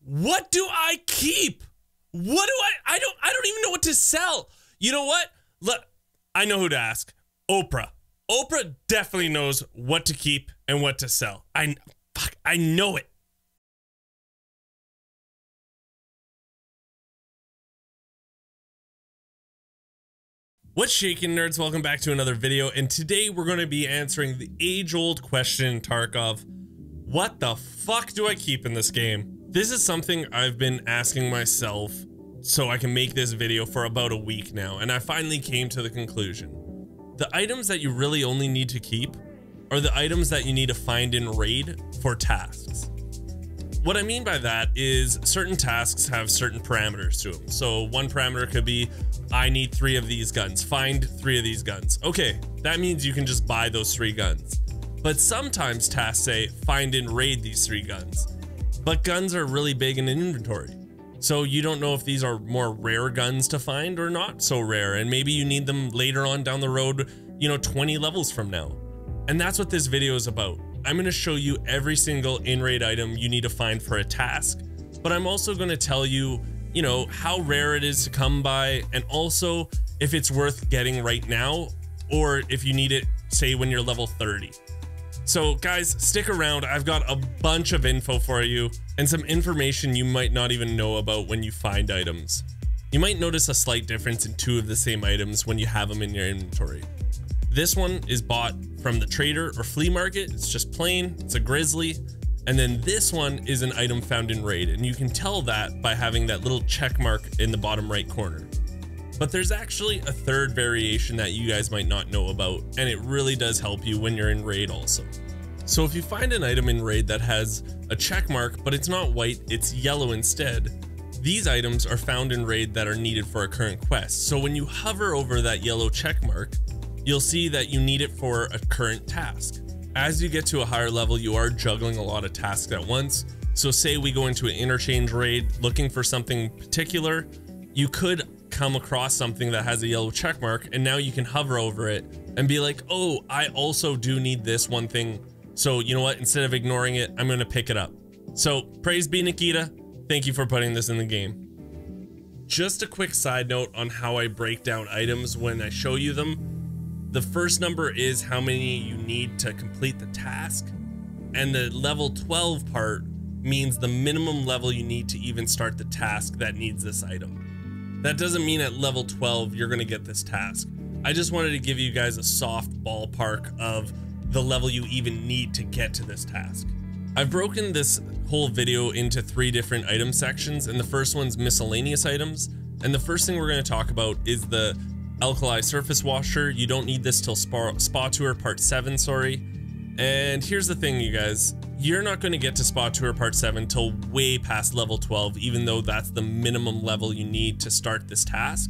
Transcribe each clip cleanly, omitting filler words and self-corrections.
What do I keep? What do I don't even know what to sell. You know what? I know who to ask. Oprah. Oprah definitely knows what to keep and what to sell. I know it. What's shaking, nerds? Welcome back to another video, and today we're going to be answering the age-old question, Tarkov. What the fuck do I keep in this game? This is something I've been asking myself so I can make this video for about a week now, and I finally came to the conclusion. The items that you really only need to keep are the items that you need to find in raid for tasks. What I mean by that is certain tasks have certain parameters to them. So one parameter could be, I need 3 of these guns, find 3 of these guns. Okay, that means you can just buy those 3 guns. But sometimes tasks say, find and raid these 3 guns. But guns are really big in inventory. So you don't know if these are more rare guns to find or not so rare. And maybe you need them later on down the road, 20 levels from now. And that's what this video is about. I'm going to show you every single in-raid item you need to find for a task, but I'm also going to tell you, how rare it is to come by, and also if it's worth getting right now, or if you need it, say, when you're level 30. So guys, stick around. I've got a bunch of info for you and some information you might not even know about when you find items. You might notice a slight difference in 2 of the same items when you have them in your inventory. This one is bought from the trader or flea market. It's just plain, it's a grizzly. And then this one is an item found in raid, and you can tell that by having that little check mark in the bottom right corner. But there's actually a third variation that you guys might not know about, and it really does help you when you're in raid also. So if you find an item in raid that has a check mark, but it's not white, it's yellow instead, these items are found in raid that are needed for a current quest. So when you hover over that yellow check mark, you'll see that you need it for a current task. As you get to a higher level, you are juggling a lot of tasks at once. So say we go into an interchange raid looking for something particular, you could come across something that has a yellow check mark, and now you can hover over it and be like, oh, I also do need this one thing. So you know what, instead of ignoring it, I'm gonna pick it up. So praise be Nikita, thank you for putting this in the game. Just a quick side note on how I break down items when I show you them. The first number is how many you need to complete the task, and the level 12 part means the minimum level you need to even start the task that needs this item. That doesn't mean at level 12 you're gonna get this task. I just wanted to give you guys a soft ballpark of the level you even need to get to this task. I've broken this whole video into 3 different item sections, and the first one's miscellaneous items. And the first thing we're gonna talk about is the Alkali Surface Washer. You don't need this till Spa Tour Part 7, sorry. And here's the thing, you guys. You're not going to get to Spa Tour Part 7 till way past level 12, even though that's the minimum level you need to start this task.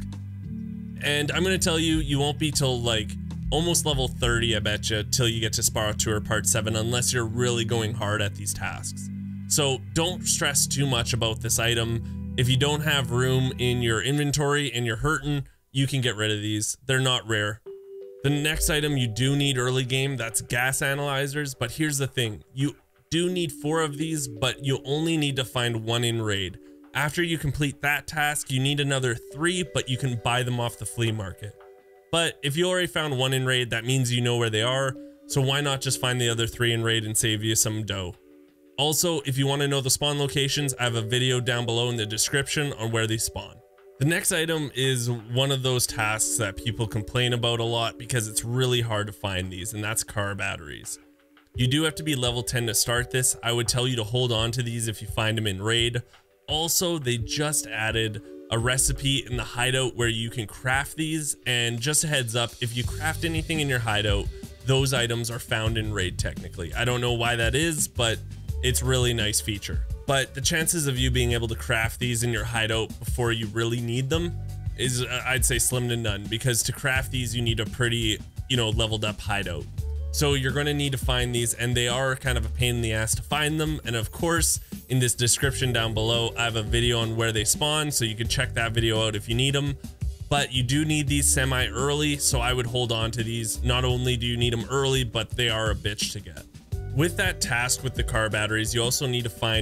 And I'm going to tell you, you won't be till like almost level 30, I bet you, till you get to Spa Tour Part 7, unless you're really going hard at these tasks. So don't stress too much about this item. If you don't have room in your inventory and you're hurting, you can get rid of these. They're not rare. The next item you do need early game, that's gas analyzers, but here's the thing. You do need 4 of these, but you only need to find 1 in raid. After you complete that task, you need another 3, but you can buy them off the flea market. But if you already found 1 in raid, that means you know where they are, so why not just find the other 3 in raid and save you some dough? Also, if you want to know the spawn locations, I have a video down below in the description on where they spawn. The next item is one of those tasks that people complain about a lot because it's really hard to find these, and that's car batteries. You do have to be level 10 to start this. I would tell you to hold on to these if you find them in raid. Also, they just added a recipe in the hideout where you can craft these, and just a heads up, if you craft anything in your hideout, those items are found in raid technically. I don't know why that is, but it's a really nice feature. But the chances of you being able to craft these in your hideout before you really need them is, I'd say, slim to none, because to craft these you need a pretty, leveled up hideout. So you're going to need to find these, and they are kind of a pain in the ass to find them. And of course, in this description down below, I have a video on where they spawn, so you can check that video out if you need them. But you do need these semi-early, so I would hold on to these. Not only do you need them early, but they are a bitch to get. With that task with the car batteries, you also need to find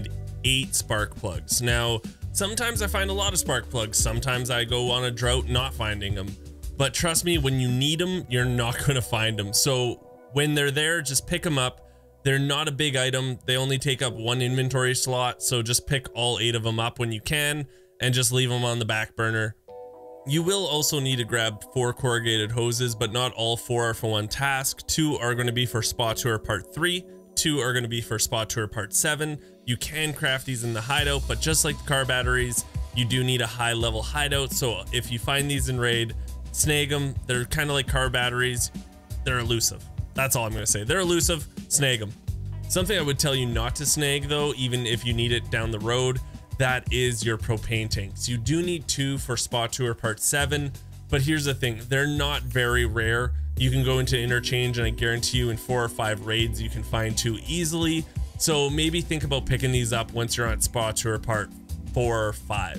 8 spark plugs. Now, sometimes I find a lot of spark plugs. Sometimes I go on a drought not finding them. But trust me, when you need them, you're not going to find them. So when they're there, just pick them up. They're not a big item. They only take up 1 inventory slot. So just pick all 8 of them up when you can and just leave them on the back burner. You will also need to grab 4 corrugated hoses, but not all 4 are for one task. 2 are going to be for Spa Tour Part 3. 2 are going to be for Spa Tour Part 7. You can craft these in the hideout, but just like the car batteries, you do need a high level hideout. So if you find these in raid, snag them. They're kind of like car batteries. They're elusive. That's all I'm going to say. They're elusive. Snag them. Something I would tell you not to snag though, even if you need it down the road, that is your propane tanks. You do need 2 for Spa Tour Part 7, but here's the thing, they're not very rare. You can go into interchange and I guarantee you in 4 or 5 raids you can find 2 easily. So maybe think about picking these up once you're on Spa Tour Part 4 or 5.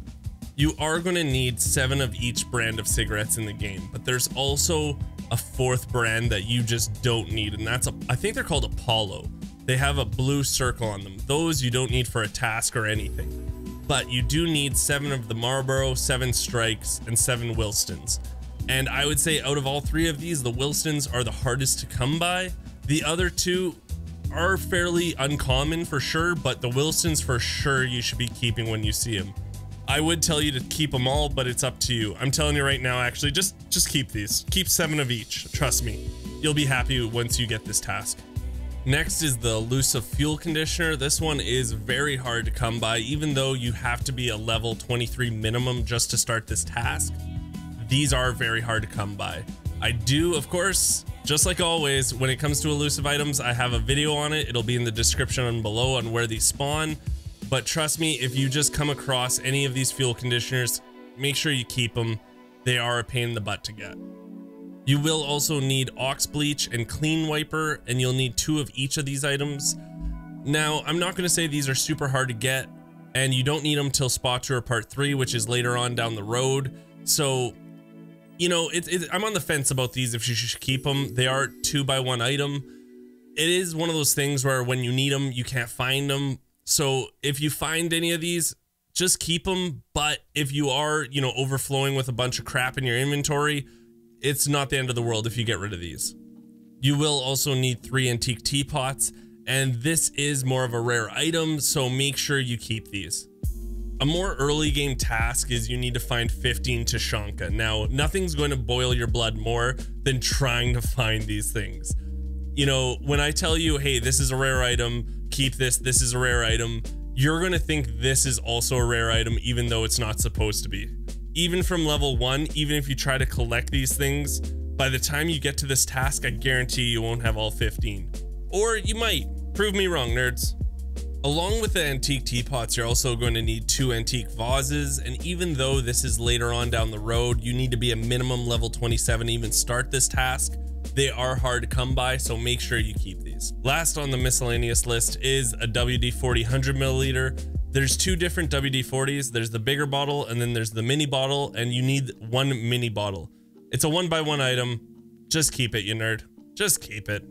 You are going to need 7 of each brand of cigarettes in the game, but there's also a 4th brand that you just don't need, and that's I think they're called Apollo. They have a blue circle on them. Those you don't need for a task or anything, but you do need 7 of the Marlboro, 7 Strikes, and 7 Wilstons. And I would say out of all 3 of these, the Wilstons are the hardest to come by. The other 2 are fairly uncommon for sure, but the Wilstons for sure you should be keeping when you see them. I would tell you to keep them all, but it's up to you. I'm telling you right now, actually, just keep these. Keep 7 of each, trust me. You'll be happy once you get this task. Next is the elusive fuel conditioner. This one is very hard to come by, even though you have to be a level 23 minimum just to start this task. These are very hard to come by. I do, of course, just like always, when it comes to elusive items, I have a video on it. It'll be in the description below on where these spawn. But trust me, if you just come across any of these fuel conditioners, make sure you keep them. They are a pain in the butt to get. You will also need Ox Bleach and Clean Wiper, and you'll need 2 of each of these items. Now, I'm not going to say these are super hard to get, and you don't need them till Spa Tour Part 3, which is later on down the road. So, you know, I'm on the fence about these if you should keep them. They are 2-by-1 item. It is one of those things where when you need them, you can't find them. So if you find any of these, just keep them. But if you are, you know, overflowing with a bunch of crap in your inventory, it's not the end of the world if you get rid of these. You will also need 3 antique teapots, and this is more of a rare item, so make sure you keep these. A more early game task is you need to find 15 Tushonka. Now, nothing's going to boil your blood more than trying to find these things. You know, when I tell you, hey, this is a rare item, keep this, this is a rare item, you're going to think this is also a rare item, even though it's not supposed to be. Even from level 1, even if you try to collect these things, by the time you get to this task, I guarantee you won't have all 15. Or you might. Prove me wrong, nerds. Along with the antique teapots, you're also going to need 2 antique vases, and even though this is later on down the road, you need to be a minimum level 27 to even start this task. They are hard to come by, so make sure you keep these. Last on the miscellaneous list is a WD-40 100 milliliter. There's 2 different WD-40s. There's the bigger bottle and then there's the mini bottle, and you need 1 mini bottle. It's a 1-by-1 item. Just keep it, you nerd. Just keep it.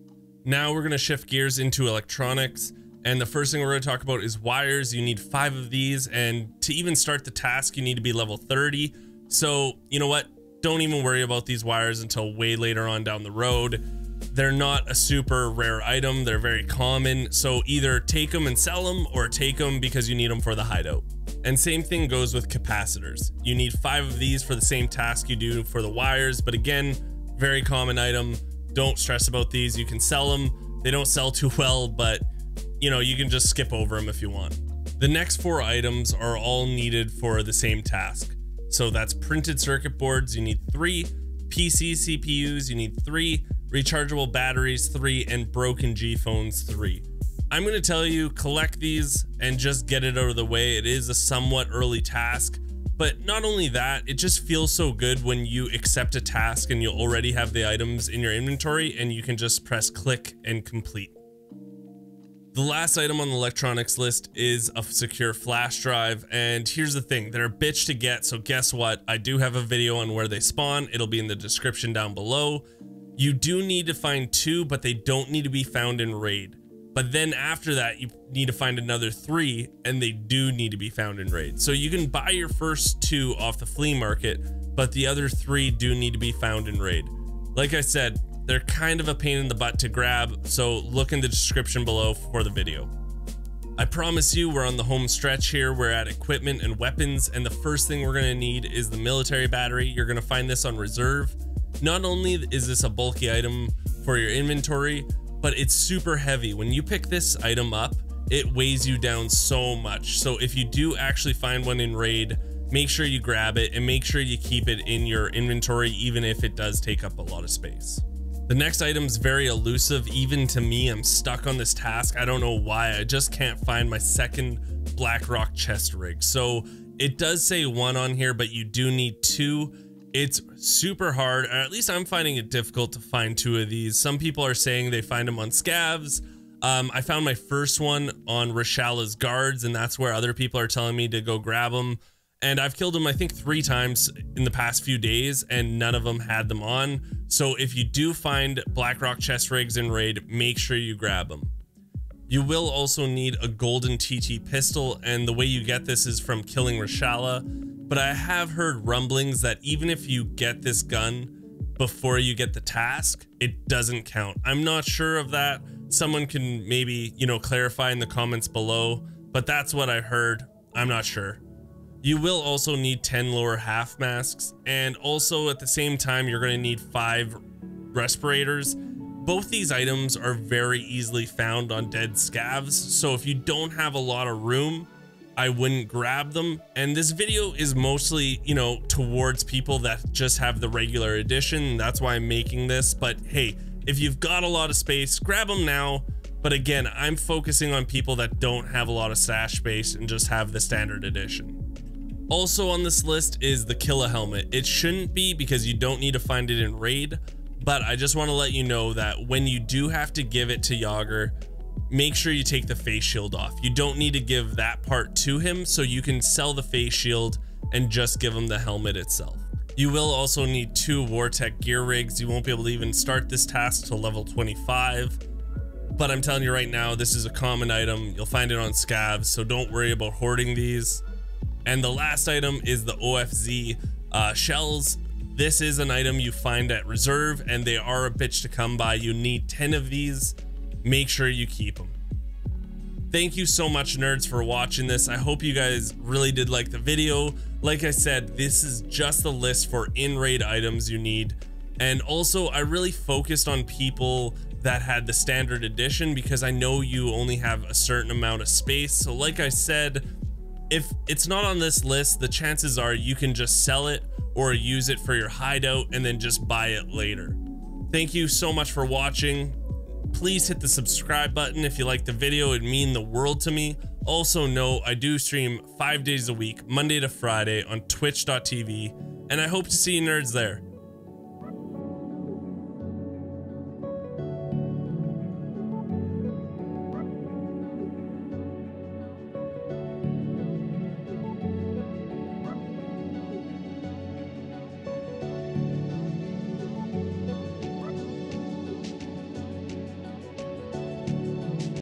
Now we're gonna shift gears into electronics, and the first thing we're gonna talk about is wires. You need 5 of these, and to even start the task, you need to be level 30. So, you know what? Don't even worry about these wires until way later on down the road. They're not a super rare item. They're very common. So either take them and sell them, or take them because you need them for the hideout. And same thing goes with capacitors. You need 5 of these for the same task you do for the wires. But again, very common item. Don't stress about these. You can sell them. They don't sell too well, but you know, you can just skip over them if you want. The next 4 items are all needed for the same task. So that's printed circuit boards, you need 3, PC CPUs, you need 3, rechargeable batteries 3, and broken G-phones 3. I'm going to tell you, collect these and just get it out of the way. It is a somewhat early task, but not only that, it just feels so good when you accept a task and you already have the items in your inventory and you can just press click and complete. The last item on the electronics list is a secure flash drive, and here's the thing, they're a bitch to get, so guess what? I do have a video on where they spawn. It'll be in the description down below. You do need to find 2, but they don't need to be found in raid. But then after that, you need to find another 3, and they do need to be found in raid. So you can buy your first 2 off the flea market, but the other 3 do need to be found in raid. Like I said, they're kind of a pain in the butt to grab, so look in the description below for the video. I promise you, we're on the home stretch here. We're at equipment and weapons, and the first thing we're gonna need is the military battery. You're gonna find this on reserve. Not only is this a bulky item for your inventory, but it's super heavy. When you pick this item up, it weighs you down so much. So if you do actually find one in raid, make sure you grab it and make sure you keep it in your inventory, even if it does take up a lot of space. The next item is very elusive. Even to me, I'm stuck on this task. I don't know why. I just can't find my second Blackrock chest rig. So it does say 1 on here, but you do need 2. It's super hard, or at least I'm finding it difficult to find 2 of these. Some people are saying they find them on scavs. I found my first one on Reshala's guards, and that's where other people are telling me to go grab them. And I've killed them, I think 3 times in the past few days, and none of them had them on. So if you do find Blackrock chest rigs in raid, make sure you grab them. You will also need a golden TT pistol, and the way you get this is from killing Reshala. But I have heard rumblings that even if you get this gun before you get the task, it doesn't count. I'm not sure of that. Someone can maybe, clarify in the comments below, but that's what I heard. I'm not sure. You will also need 10 lower half masks, and also at the same time, you're gonna need 5 respirators. Both these items are very easily found on dead scavs, so if you don't have a lot of room, I wouldn't grab them. And this video is mostly, towards people that just have the regular edition. That's why I'm making this. But hey, if you've got a lot of space, grab them now. But again, I'm focusing on people that don't have a lot of stash space and just have the standard edition. Also on this list is the Killa helmet. It shouldn't be because you don't need to find it in raid, but I just want to let you know that when you do have to give it to Yager, make sure you take the face shield off. You don't need to give that part to him, so you can sell the face shield and just give him the helmet itself. You will also need 2 Vortech gear rigs. You won't be able to even start this task till level 25. But I'm telling you right now, this is a common item. You'll find it on scavs, so don't worry about hoarding these. And the last item is the OFZ shells. This is an item you find at reserve, and they are a bitch to come by. You need 10 of these. Make sure you keep them. Thank you so much, nerds, for watching this. I hope you guys really did like the video. Like I said, this is just the list for in-raid items you need. And also, I really focused on people that had the standard edition because I know you only have a certain amount of space. So like I said, if it's not on this list, the chances are you can just sell it or use it for your hideout and then just buy it later. Thank you so much for watching. Please hit the subscribe button if you like the video. It'd mean the world to me. Also know I do stream 5 days a week, Monday to Friday on twitch.tv, and I hope to see you nerds there.